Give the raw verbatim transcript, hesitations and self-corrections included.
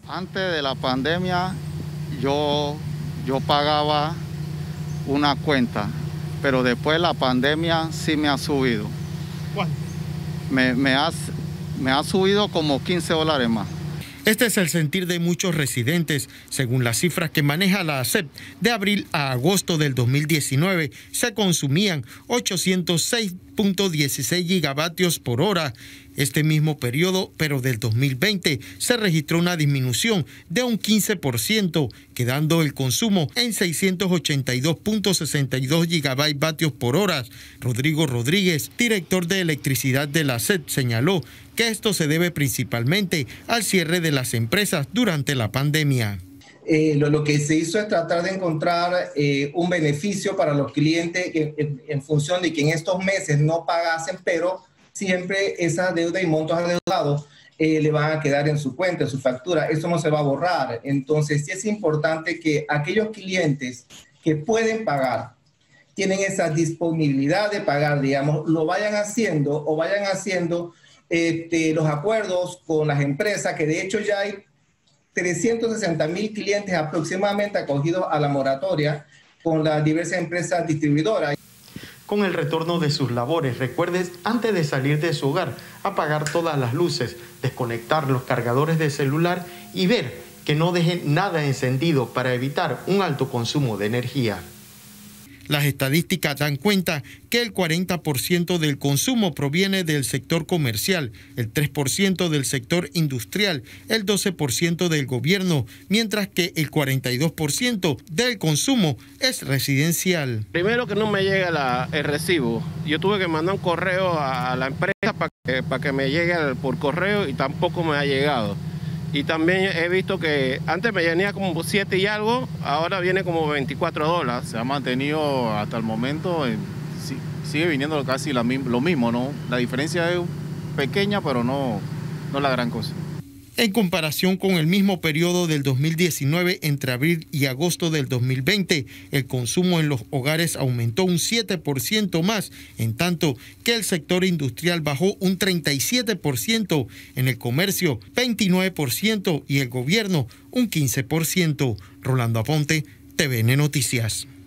Antes de la pandemia yo, yo pagaba una cuenta, pero después de la pandemia sí me ha subido. ¿Cuánto? Me, me, ha, me ha subido como quince dólares más. Este es el sentir de muchos residentes. Según las cifras que maneja la A S E P, de abril a agosto del dos mil diecinueve se consumían ochocientos seis punto dieciséis gigavatios por hora. Este mismo periodo, pero del dos mil veinte, se registró una disminución de un quince por ciento, quedando el consumo en seiscientos ochenta y dos punto sesenta y dos gigavatios por hora. Rodrigo Rodríguez, director de electricidad de la A S E P, señaló que esto se debe principalmente al cierre de las empresas durante la pandemia. Eh, lo, lo que se hizo es tratar de encontrar eh, un beneficio para los clientes en, en, en función de que en estos meses no pagasen, pero siempre esa deuda y montos adeudados eh, le van a quedar en su cuenta, en su factura. Eso no se va a borrar. Entonces, sí es importante que aquellos clientes que pueden pagar, tienen esa disponibilidad de pagar, digamos, lo vayan haciendo o vayan haciendo este, los acuerdos con las empresas, que de hecho ya hay trescientos sesenta mil clientes aproximadamente acogidos a la moratoria con las diversas empresas distribuidoras. Con el retorno de sus labores, recuerde antes de salir de su hogar apagar todas las luces, desconectar los cargadores de celular y ver que no dejen nada encendido para evitar un alto consumo de energía. Las estadísticas dan cuenta que el cuarenta por ciento del consumo proviene del sector comercial, el tres por ciento del sector industrial, el doce por ciento del gobierno, mientras que el cuarenta y dos por ciento del consumo es residencial. Primero que no me llega la, el recibo. Yo tuve que mandar un correo a la empresa para que, para que me llegue por correo y tampoco me ha llegado. Y también he visto que antes me venía como siete y algo, ahora viene como veinticuatro dólares. Se ha mantenido hasta el momento, eh, sigue viniendo casi la, lo mismo, ¿no? La diferencia es pequeña, pero no, no la gran cosa. En comparación con el mismo periodo del dos mil diecinueve, entre abril y agosto del dos mil veinte, el consumo en los hogares aumentó un siete por ciento más, en tanto que el sector industrial bajó un treinta y siete por ciento, en el comercio veintinueve por ciento y el gobierno un quince por ciento. Rolando Aponte, T V N Noticias.